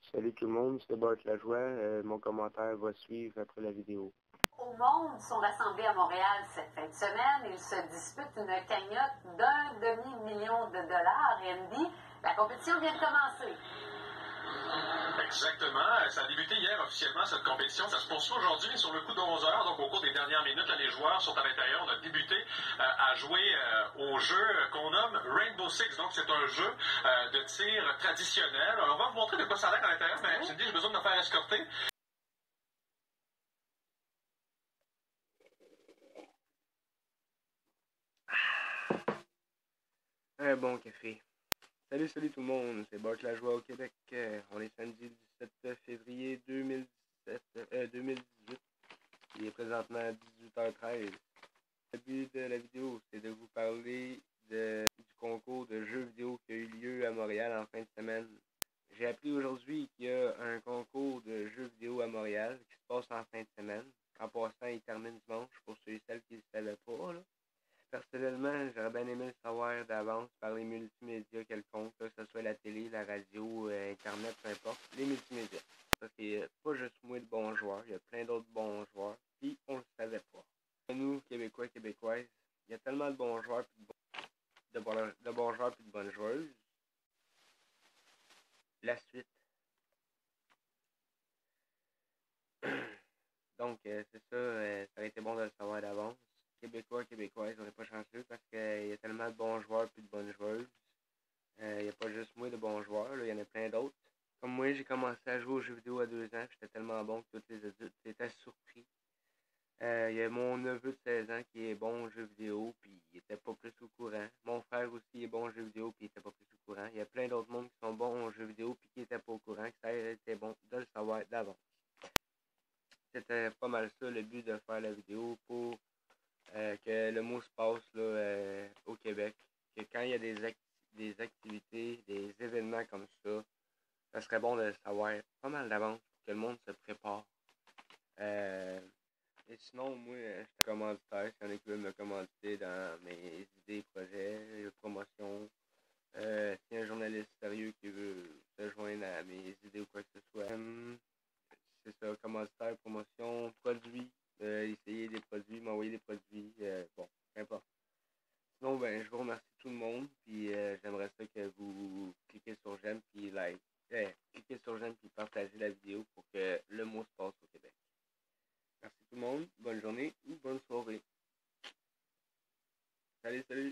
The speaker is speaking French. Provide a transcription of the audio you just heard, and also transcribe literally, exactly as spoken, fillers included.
Salut tout le monde, c'est Bart Lajoie. Euh, mon commentaire va suivre après la vidéo. Au monde sont rassemblés à Montréal cette fin de semaine. Ils se disputent une cagnotte d'un demi-million de dollars. Et Andy, la compétition vient de commencer. Exactement. Ça a débuté hier officiellement, cette compétition. Ça se poursuit aujourd'hui sur le coup de onze heures. Donc, au cours des dernières minutes, là, les joueurs sont à l'intérieur. On a débuté euh, à jouer euh, au jeu qu'on nomme Rainbow Six. Donc, c'est un jeu euh, de tir traditionnel. Alors, on va vous montrer de quoi ça a l'air à l'intérieur. Mais je me dis, j'ai besoin de me faire escorter. Un bon café. Salut, salut tout le monde, c'est Bart Lajoie au Québec. Euh, on est samedi dix-sept février deux mille dix-sept, euh, deux mille dix-huit. Il est présentement dix-huit heures treize. Le but de la vidéo, c'est de vous parler de, du concours de jeux vidéo qui a eu lieu à Montréal en fin de semaine. J'ai appris aujourd'hui qu'il y a un concours de jeux vidéo à Montréal qui se passe en fin de semaine. En passant, il termine dimanche pour ceux et celles qui ne le savaient pas, là. Personnellement, j'aurais bien aimé le savoir d'avance par les multimédias quelconques, que ce soit la télé, la radio, euh, Internet, peu importe, les multimédias. Parce qu'il n'y a pas juste moi de bons joueurs, il y a plein d'autres bons joueurs, puis on ne le savait pas. Nous, Québécois, Québécoises, il y a tellement de bons joueurs, puis de, bons, de, bons, de bons joueurs, puis de bonnes joueuses. La suite. Donc, euh, c'est ça, euh, ça aurait été bon de le savoir d'avance. Québécois, Québécoises, on n'est pas chanceux parce qu'il y a tellement de bons joueurs puis de bonnes joueuses. Il euh, n'y a pas juste moi de bons joueurs, il y en a plein d'autres. Comme moi, j'ai commencé à jouer aux jeux vidéo à deux ans, j'étais tellement bon que tous les adultes étaient surpris. Il euh, y a mon neveu de seize ans qui est bon aux jeux vidéo, puis il était pas plus au courant. Mon frère aussi est bon aux jeux vidéo, puis il était pas plus au courant. Il y a plein d'autres mondes qui sont bons aux jeux vidéo, puis qui étaient pas au courant, que ça aurait été bon de le savoir d'avance. C'était pas mal ça le but de faire la vidéo pour euh, que le mot se passe là, euh, au Québec. Que quand il y a des, act des activités, des événements comme ça, ça serait bon de le savoir pas mal d'avance pour que le monde se prépare. Euh, et sinon, moi, je suis commanditaire. S'il y en a qui veulent me commanditer dans mes idées, projets, promotions. Euh, s'il y a un journaliste sérieux qui veut se joindre à mes idées ou quoi que ce soit. Euh, c'est ça, commanditaire, promotion, produits, euh, essayer des produits, m'envoyer des produits, euh, bon, peu importe. Sinon, ben, je vous remercie tout le monde, puis euh, j'aimerais ça que vous cliquez sur j'aime, puis like, eh, cliquez sur j'aime, puis partagez la vidéo pour que le mot se passe au Québec. Merci tout le monde, bonne journée ou bonne soirée. Salut, salut!